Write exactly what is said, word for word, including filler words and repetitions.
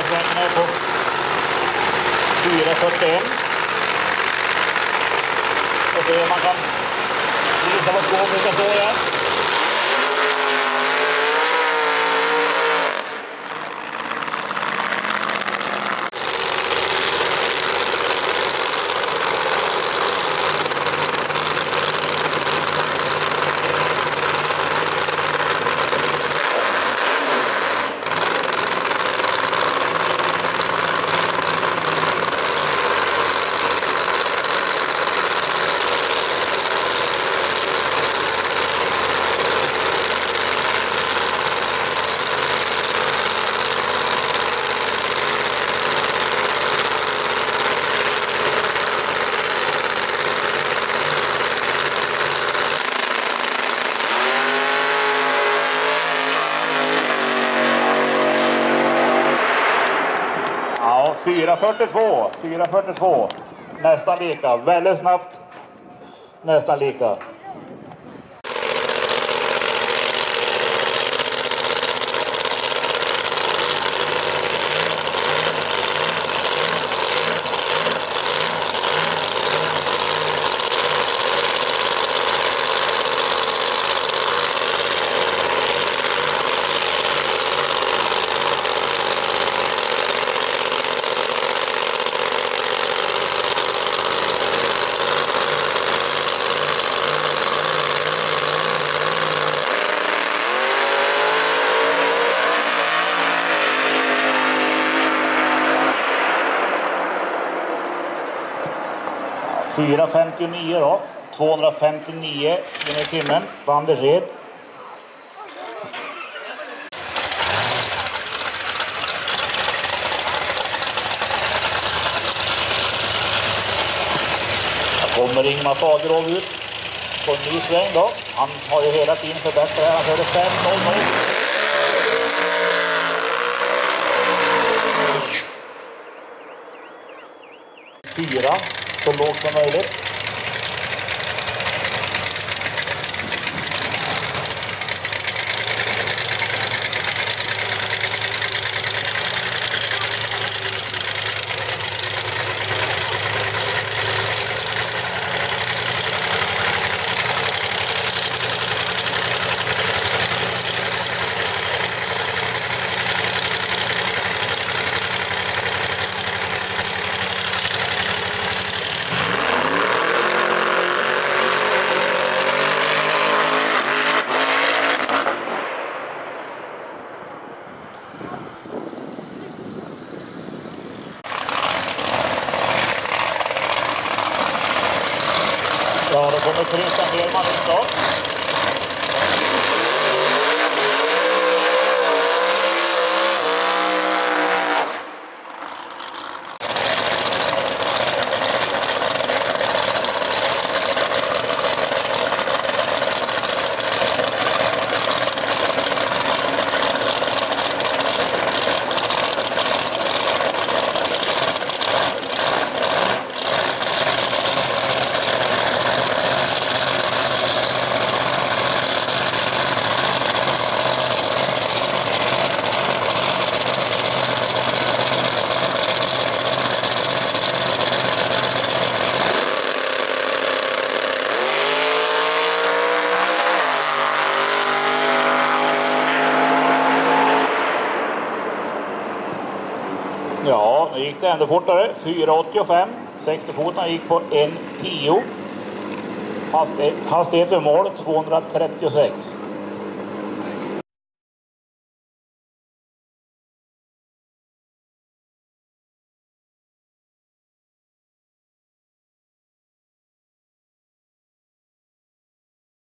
svängen är på fyra fyrtioen. Och se om man kan visa vad skåpet ska stå igen. fyra fyrtiotvå, fyra fyrtiotvå, nästan lika, väldigt snabbt, nästan lika. fyra femtionio då, tvåhundrafemtionio i timmen på Anders Ed. Här kommer Ingmar Fagerov ut på en ny sväng då. Han har ju hela tiden förbättrat här, han körde fem noll noll. Fyra. Så lågt som möjligt. Ja, då kommer Christian Bergman in då. Ja, nu gick det ändå fortare. fyra åttiofem. sextio-fotarna gick på en tio. Hastighet i mål tvåhundratrettiosex.